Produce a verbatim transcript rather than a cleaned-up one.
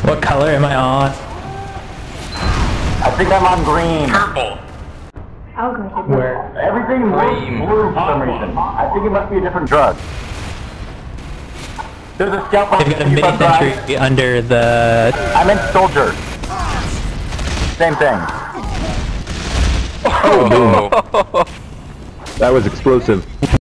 What color am I on? I think I'm on green. Purple. I was gonna say Where? Everything looks blue for some reason. I think it must be a different drug. There's a scout They've got a mini sentry under the... I meant soldier. Same thing. Oh, boom. That was explosive.